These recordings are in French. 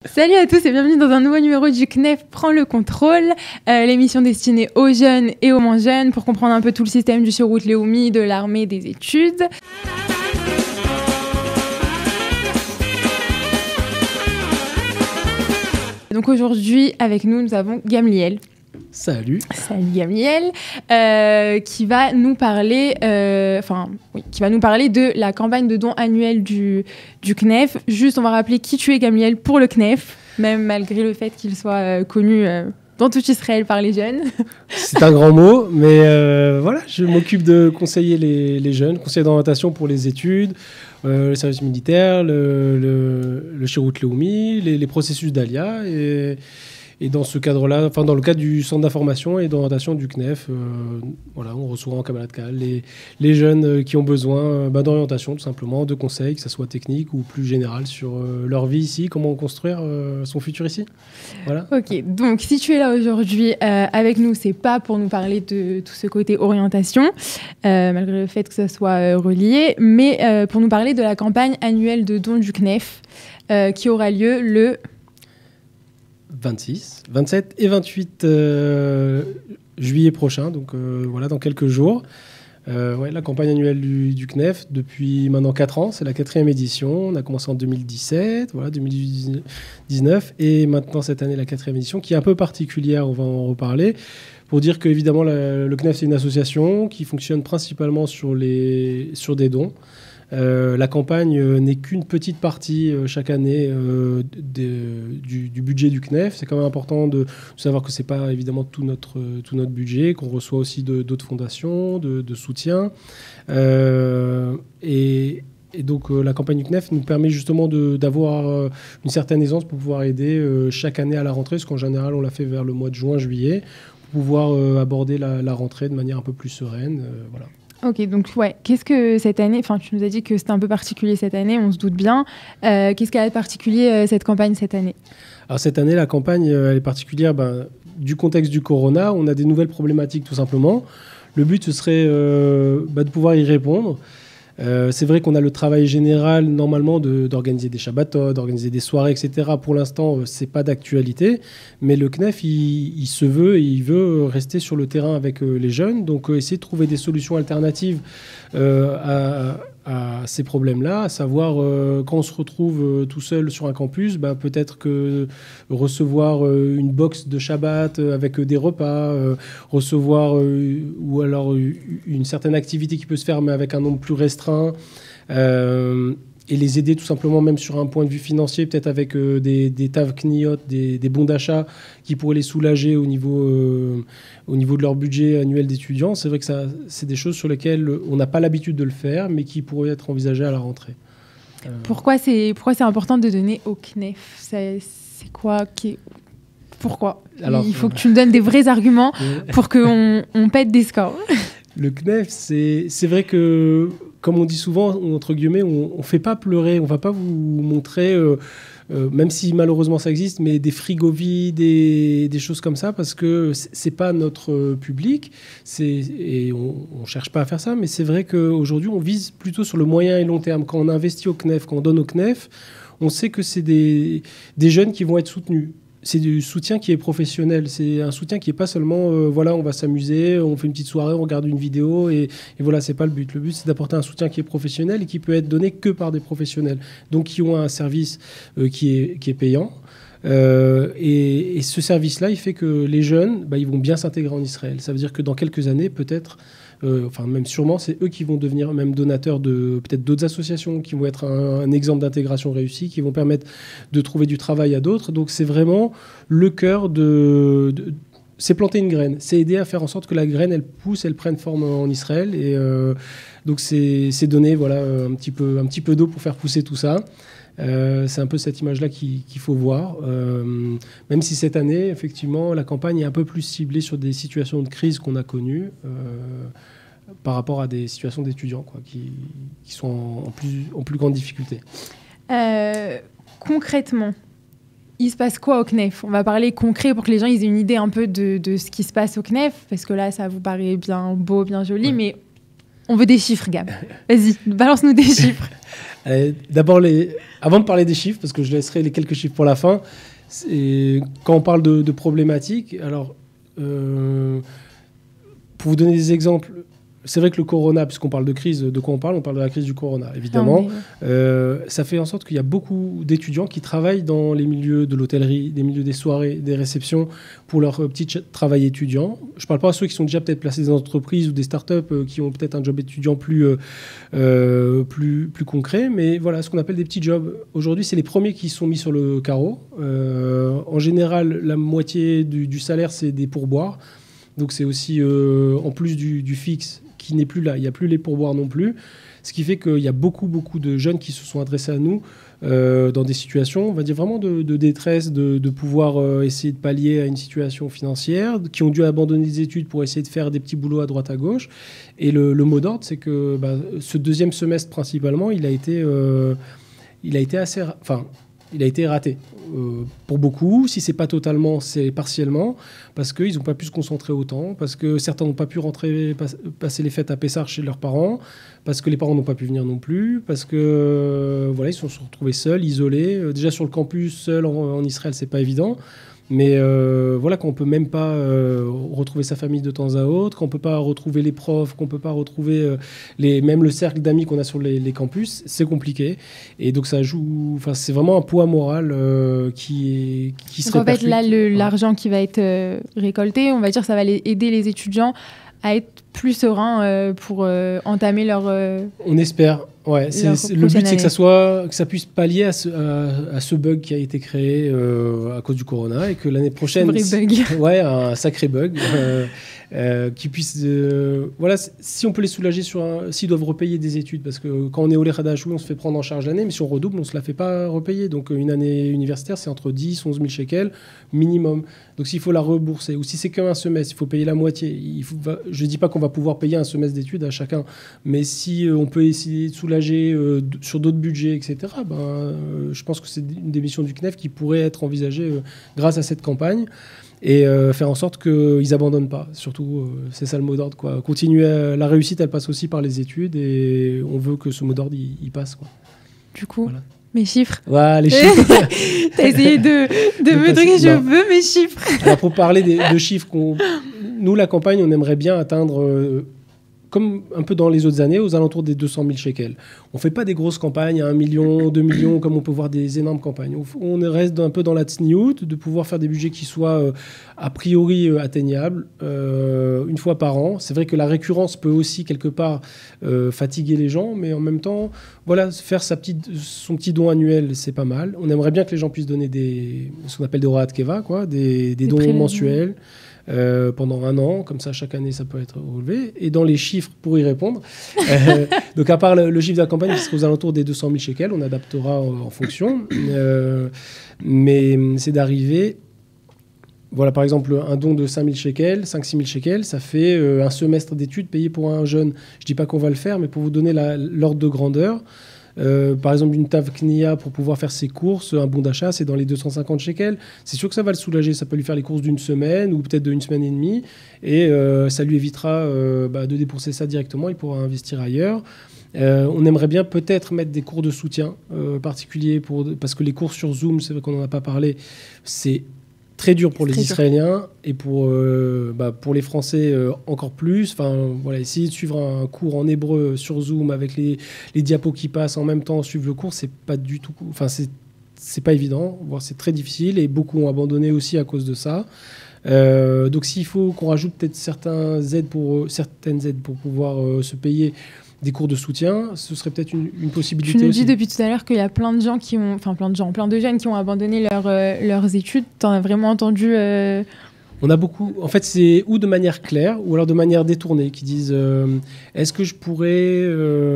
Salut à tous et bienvenue dans un nouveau numéro du CNEF Prends le contrôle, l'émission destinée aux jeunes et aux moins jeunes pour comprendre un peu tout le système du sur-route Léomy, de l'armée, des études. Donc aujourd'hui avec nous avons Gamliel. Salut. Salut Gamliel, qui va nous parler, de la campagne de dons annuelle du CNEF. Juste, on va rappeler qui tu es, Gamliel, pour le CNEF, même malgré le fait qu'il soit connu dans tout Israël par les jeunes. C'est un grand mot, mais voilà, je m'occupe de conseiller les jeunes, conseiller d'orientation pour les études, le service militaire, le Shirout Léomy, les processus d'Alia et dans ce cadre-là, enfin dans le cadre du centre d'information et d'orientation du CNEF, voilà, on reçoit en Kabbalat Kal les jeunes qui ont besoin d'orientation, tout simplement, de conseils, que ce soit technique ou plus général sur leur vie ici, comment construire son futur ici. Voilà. Ok, donc si tu es là aujourd'hui avec nous, c'est pas pour nous parler de tout ce côté orientation, malgré le fait que ça soit relié, mais pour nous parler de la campagne annuelle de dons du CNEF qui aura lieu le 26, 27 et 28 juillet prochain, donc voilà, dans quelques jours. La campagne annuelle du CNEF, depuis maintenant 4 ans, c'est la 4e édition. On a commencé en 2017, voilà, 2019, et maintenant cette année, la 4e édition, qui est un peu particulière, on va en reparler, pour dire qu'évidemment, le CNEF, c'est une association qui fonctionne principalement sur des dons. La campagne n'est qu'une petite partie chaque année du budget du CNEF. C'est quand même important de savoir que ce n'est pas évidemment tout notre budget, qu'on reçoit aussi d'autres fondations, de soutien. Et donc la campagne du CNEF nous permet justement d'avoir une certaine aisance pour pouvoir aider chaque année à la rentrée, parce qu'en général on l'a fait vers le mois de juin-juillet, pour pouvoir aborder la rentrée de manière un peu plus sereine. Voilà. Ok, donc ouais, qu'est-ce que cette année, enfin tu nous as dit que c'était un peu particulier cette année, on se doute bien, qu'est-ce qu'elle a de particulier cette campagne cette année ? Alors cette année, la campagne elle est particulière du contexte du corona, on a des nouvelles problématiques tout simplement. Le but ce serait de pouvoir y répondre. C'est vrai qu'on a le travail général normalement d'organiser des Shabbatot, d'organiser des soirées, etc. Pour l'instant, c'est pas d'actualité, mais le CNEF, il se veut et il veut rester sur le terrain avec les jeunes, donc essayer de trouver des solutions alternatives à ces problèmes-là, à savoir quand on se retrouve tout seul sur un campus, peut-être que recevoir une box de Shabbat avec des repas, recevoir ou alors une certaine activité qui peut se faire mais avec un nombre plus restreint, et les aider tout simplement même sur un point de vue financier, peut-être avec des tav kniot, des bons d'achat qui pourraient les soulager au niveau de leur budget annuel d'étudiants. C'est vrai que c'est des choses sur lesquelles on n'a pas l'habitude de le faire, mais qui pourraient être envisagées à la rentrée. Pourquoi c'est important de donner au CNEF ? C'est quoi Pourquoi ? Alors, il faut que tu me donnes des vrais arguments pour qu'on pète des scores. Le CNEF, c'est vrai que, comme on dit souvent, entre guillemets, on ne fait pas pleurer, on ne va pas vous montrer, même si malheureusement ça existe, mais des frigos vides, des choses comme ça, parce que ce n'est pas notre public, et on ne cherche pas à faire ça, mais c'est vrai qu'aujourd'hui, on vise plutôt sur le moyen et long terme. Quand on investit au CNEF, quand on donne au CNEF, on sait que c'est des jeunes qui vont être soutenus. C'est du soutien qui est professionnel. C'est un soutien qui n'est pas seulement, on va s'amuser, on fait une petite soirée, on regarde une vidéo, et voilà, c'est pas le but. Le but, c'est d'apporter un soutien qui est professionnel et qui peut être donné que par des professionnels. Donc, qui ont un service qui est payant. Et ce service-là, il fait que les jeunes, ils vont bien s'intégrer en Israël. Ça veut dire que dans quelques années, peut-être, même sûrement, c'est eux qui vont devenir même donateurs de peut-être d'autres associations, qui vont être un exemple d'intégration réussie, qui vont permettre de trouver du travail à d'autres. Donc c'est vraiment le cœur c'est planter une graine, c'est aider à faire en sorte que la graine elle pousse, elle prenne forme en Israël, et donc c'est donner un petit peu d'eau pour faire pousser tout ça. C'est un peu cette image-là qu'il faut voir. Même si cette année, effectivement, la campagne est un peu plus ciblée sur des situations de crise qu'on a connues par rapport à des situations d'étudiants qui sont en plus grande difficulté. Concrètement, il se passe quoi au CNEF ? On va parler concret pour que les gens aient une idée un peu de ce qui se passe au CNEF, parce que là, ça vous paraît bien beau, bien joli, mais On veut des chiffres, Gab. Vas-y, balance-nous des chiffres. D'abord, avant de parler des chiffres, parce que je laisserai les quelques chiffres pour la fin, quand on parle de problématiques, alors, pour vous donner des exemples, c'est vrai que le corona, puisqu'on parle de crise, de quoi on parle? On parle de la crise du corona, évidemment. Ça fait en sorte qu'il y a beaucoup d'étudiants qui travaillent dans les milieux de l'hôtellerie, des milieux des soirées, des réceptions, pour leur petit travail étudiant. Je ne parle pas à ceux qui sont déjà peut-être placés dans des entreprises ou des startups qui ont peut-être un job étudiant plus concret, mais voilà, ce qu'on appelle des petits jobs. Aujourd'hui, c'est les premiers qui sont mis sur le carreau. En général, la moitié du salaire, c'est des pourboires. Donc c'est aussi, en plus du fixe, qui n'est plus là, il n'y a plus les pourboires non plus, ce qui fait qu'il y a beaucoup de jeunes qui se sont adressés à nous dans des situations, on va dire vraiment de détresse, de pouvoir essayer de pallier à une situation financière, qui ont dû abandonner des études pour essayer de faire des petits boulots à droite à gauche. Et le mot d'ordre, c'est que ce deuxième semestre principalement, il a été raté. Pour beaucoup, si c'est pas totalement, c'est partiellement, parce qu'ils n'ont pas pu se concentrer autant, parce que certains n'ont pas pu passer les fêtes à Pessard chez leurs parents, parce que les parents n'ont pas pu venir non plus, parce que voilà, ils se sont retrouvés seuls, isolés. Déjà sur le campus, seul en Israël, c'est pas évident. Mais voilà, qu'on ne peut même pas retrouver sa famille de temps à autre, qu'on ne peut pas retrouver les profs, qu'on ne peut pas retrouver même le cercle d'amis qu'on a sur les campus, c'est compliqué. Et donc ça joue, c'est vraiment un poids moral qui se répercute. En fait, là, l'argent qui va être récolté, on va dire, ça va aider les étudiants à être plus sereins pour entamer leur... On espère. Ouais, le but, c'est que ça puisse pallier à ce bug qui a été créé à cause du corona, et que l'année prochaine, ouais, un sacré bug, qui puisse, voilà, si on peut les soulager s'ils doivent repayer des études, parce que quand on est au Lechadachoui, on se fait prendre en charge l'année, mais si on redouble, on se la fait pas repayer. Donc une année universitaire, c'est entre 10 11 000 shekels minimum. Donc s'il faut la rembourser, ou si c'est qu'un semestre, il faut payer la moitié. Je dis pas qu'on va pouvoir payer un semestre d'études à chacun, mais si on peut essayer de soulager sur d'autres budgets, etc., je pense que c'est une des missions du CNEF qui pourrait être envisagée grâce à cette campagne, et faire en sorte qu'ils n'abandonnent pas. Surtout, c'est ça le mot d'ordre, quoi. Continuer, la réussite, elle passe aussi par les études, et on veut que ce mot d'ordre, il passe, quoi. Du coup, voilà. Mes chiffres. Ouais, les chiffres. T'as essayé de me dire que je veux mes chiffres. Alors, pour parler de chiffres, nous, la campagne, on aimerait bien atteindre... comme un peu dans les autres années, aux alentours des 200 000 shekels. On ne fait pas des grosses campagnes à 1 million, 2 millions, comme on peut voir des énormes campagnes. On reste un peu dans la tsniout, de pouvoir faire des budgets qui soient a priori atteignables, une fois par an. C'est vrai que la récurrence peut aussi, quelque part, fatiguer les gens, mais en même temps, voilà, faire son petit don annuel, c'est pas mal. On aimerait bien que les gens puissent donner ce qu'on appelle des horat keva, quoi, des dons mensuels. Pendant un an, comme ça chaque année ça peut être relevé. Et dans les chiffres, pour y répondre, donc à part le chiffre de la campagne qui serait aux alentours des 200 000 shekels, on adaptera en fonction, mais c'est d'arriver, voilà, par exemple un don de 5 000 shekels, 5-6 000 shekels, ça fait un semestre d'études payé pour un jeune. Je dis pas qu'on va le faire, mais pour vous donner l'ordre de grandeur, par exemple une tave knia pour pouvoir faire ses courses, un bon d'achat, c'est dans les 250 shekels. C'est sûr que ça va le soulager, ça peut lui faire les courses d'une semaine ou peut-être d'une semaine et demie, et ça lui évitera de débourser ça directement, il pourra investir ailleurs. On aimerait bien peut-être mettre des cours de soutien particuliers, parce que les cours sur Zoom, c'est vrai qu'on n'en a pas parlé, c'est très dur pour les Israéliens, et pour les Français encore plus. Voilà, essayer de suivre un cours en hébreu sur Zoom avec les diapos qui passent en même temps, suivre le cours, c'est pas du tout... c'est pas évident, voire c'est très difficile, et beaucoup ont abandonné aussi à cause de ça. Donc s'il faut qu'on rajoute peut-être certaines aides pour pouvoir se payer des cours de soutien, ce serait peut-être une possibilité. Tu nous aussi. dis depuis tout à l'heure qu'il y a plein de gens plein de jeunes qui ont abandonné leurs études. T'en as vraiment entendu On a beaucoup. En fait, c'est ou de manière claire ou alors de manière détournée, qui disent est-ce que je pourrais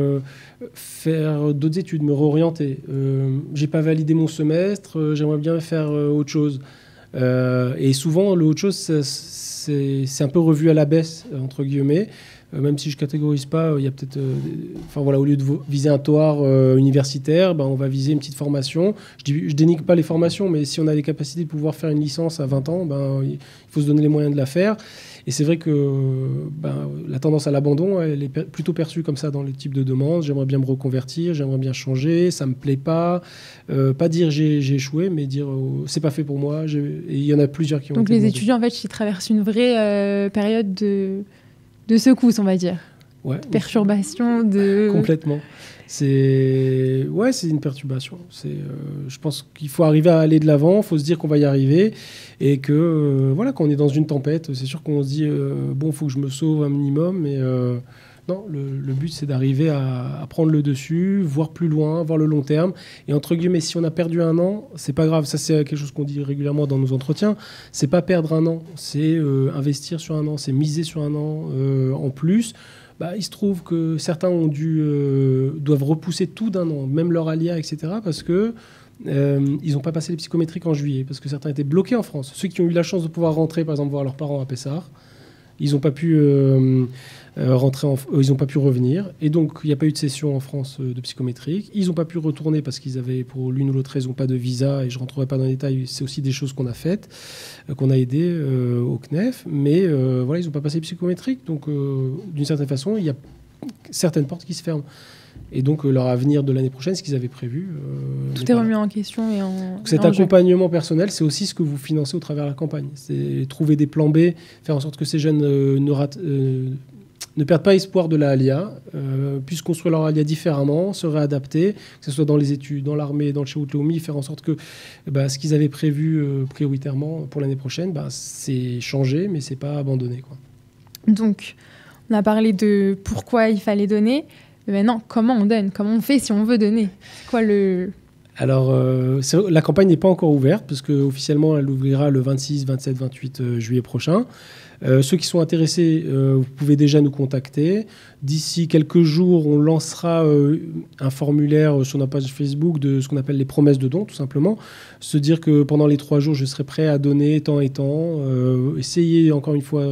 faire d'autres études, me réorienter. J'ai pas validé mon semestre, j'aimerais bien faire autre chose. Et souvent, le autre chose, c'est un peu revu à la baisse, entre guillemets. même si je catégorise pas, il y a peut-être, au lieu de viser un toar universitaire, on va viser une petite formation. Je dénigre pas les formations, mais si on a les capacités de pouvoir faire une licence à 20 ans, il faut se donner les moyens de la faire. Et c'est vrai que la tendance à l'abandon, elle est plutôt perçue comme ça dans les types de demandes. J'aimerais bien me reconvertir, j'aimerais bien changer, ça me plaît pas. Pas dire j'ai échoué, mais dire c'est pas fait pour moi. Et il y en a plusieurs qui ont. Donc les étudiants, en fait, ils traversent une vraie période de secousse, on va dire. Ouais. Perturbation Complètement. C'est une perturbation. Je pense qu'il faut arriver à aller de l'avant, il faut se dire qu'on va y arriver et que quand on est dans une tempête, c'est sûr qu'on se dit il faut que je me sauve un minimum, mais non, le but c'est d'arriver à prendre le dessus, voir plus loin, voir le long terme. Et entre guillemets, si on a perdu un an, c'est pas grave. Ça, c'est quelque chose qu'on dit régulièrement dans nos entretiens. C'est pas perdre un an, c'est investir sur un an, c'est miser sur un an en plus. Il se trouve que certains doivent repousser tout d'un an, même leur ALIA, etc., parce que ils n'ont pas passé les psychométriques en juillet, parce que certains étaient bloqués en France. Ceux qui ont eu la chance de pouvoir rentrer, par exemple, voir leurs parents à Pessard, ils n'ont pas pu ils n'ont pas pu revenir, et donc il n'y a pas eu de session en France de psychométrique. Ils n'ont pas pu retourner parce qu'ils avaient, pour l'une ou l'autre raison, pas de visa, et je ne rentrerai pas dans les détails. C'est aussi des choses qu'on a faites, qu'on a aidé au CNEF, mais ils n'ont pas passé psychométrique, donc d'une certaine façon, il y a certaines portes qui se ferment. Et donc leur avenir de l'année prochaine, ce qu'ils avaient prévu. Tout est remis en question et cet accompagnement personnel, c'est aussi ce que vous financez au travers de la campagne. C'est trouver des plans B, faire en sorte que ces jeunes ne perdent pas espoir de la ALIA, puissent construire leur ALIA différemment, se réadapter, que ce soit dans les études, dans l'armée, dans le Chéoutlomi, faire en sorte que ce qu'ils avaient prévu prioritairement pour l'année prochaine, c'est changé, mais c'est pas abandonné, quoi. Donc, on a parlé de pourquoi il fallait donner. Mais maintenant, comment on donne ? Comment on fait si on veut donner ? C'est quoi le... Alors, la campagne n'est pas encore ouverte, parce qu'officiellement, elle ouvrira le 26, 27, 28 juillet prochain. Ceux qui sont intéressés, vous pouvez déjà nous contacter. D'ici quelques jours, on lancera un formulaire sur notre page Facebook de ce qu'on appelle les promesses de dons, tout simplement. Se dire que pendant les 3 jours, je serai prêt à donner tant et tant. Essayer, encore une fois,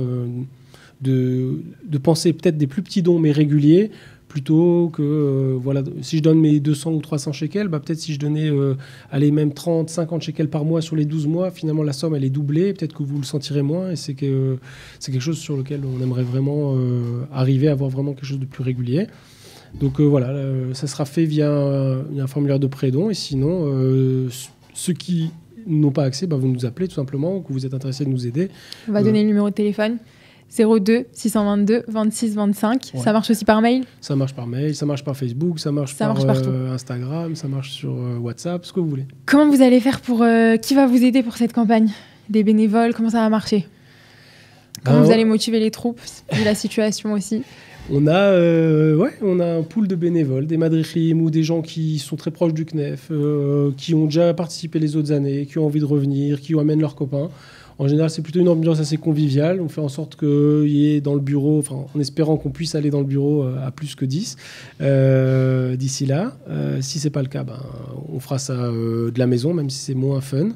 de penser peut-être des plus petits dons, mais réguliers, plutôt que, si je donne mes 200 ou 300 shekels, peut-être si je donnais même 30, 50 shekels par mois sur les 12 mois, finalement la somme elle est doublée, peut-être que vous le sentirez moins, et c'est quelque chose sur lequel on aimerait vraiment arriver à avoir vraiment quelque chose de plus régulier. Donc ça sera fait via un formulaire de pré-don, et sinon, ceux qui n'ont pas accès, vous nous appelez tout simplement, que vous êtes intéressé de nous aider. On va donner le numéro de téléphone. 02 622 26 25. Ouais. Ça marche aussi par mail ? Ça marche par mail, ça marche par Facebook, ça marche par Instagram, ça marche sur WhatsApp, ce que vous voulez. Comment vous allez faire qui va vous aider pour cette campagne ? Des bénévoles, comment ça va marcher ? Comment vous allez motiver les troupes, vu la situation aussi ? On a un pool de bénévoles, des madrichim ou des gens qui sont très proches du CNEF, qui ont déjà participé les autres années, qui ont envie de revenir, qui amènent leurs copains. En général, c'est plutôt une ambiance assez conviviale. On fait en sorte qu'il y ait dans le bureau, en espérant qu'on puisse aller dans le bureau à plus que 10 d'ici là. Si ce n'est pas le cas, on fera ça de la maison, même si c'est moins fun.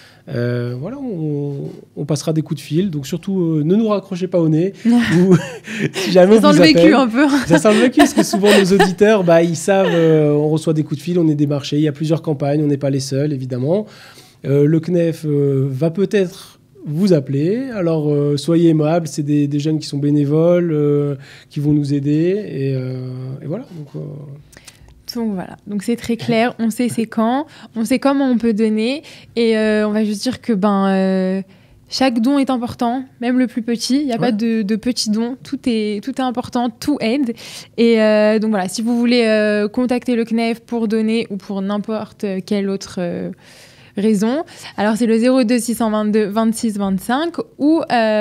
On passera des coups de fil. Donc surtout, ne nous raccrochez pas au nez. Ou, si jamais ça sent le vécu un peu. Ça sent le vécu, parce que souvent nos auditeurs, ils savent, on reçoit des coups de fil, on est démarché. Il y a plusieurs campagnes, on n'est pas les seuls, évidemment. Le CNEF va peut-être vous appeler. Alors, soyez aimables. C'est des jeunes qui sont bénévoles, qui vont nous aider. Et voilà. Donc voilà, donc c'est très clair, on sait c'est quand, on sait comment on peut donner, et on va juste dire que chaque don est important, même le plus petit, il n'y a pas de petits dons, tout est important, tout aide. Et donc voilà, si vous voulez contacter le CNEF pour donner ou pour n'importe quelle autre raison, alors c'est le 02 622 26 25 ou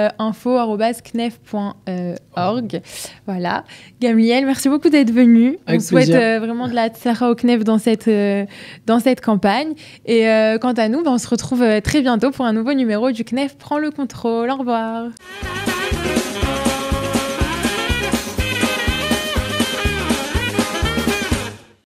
info@knef.org. Voilà. Gamliel, merci beaucoup d'être venu. Avec on souhaite vraiment de la tzara au CNEF dans cette campagne. Et quant à nous, on se retrouve très bientôt pour un nouveau numéro du CNEF Prends le contrôle. Au revoir.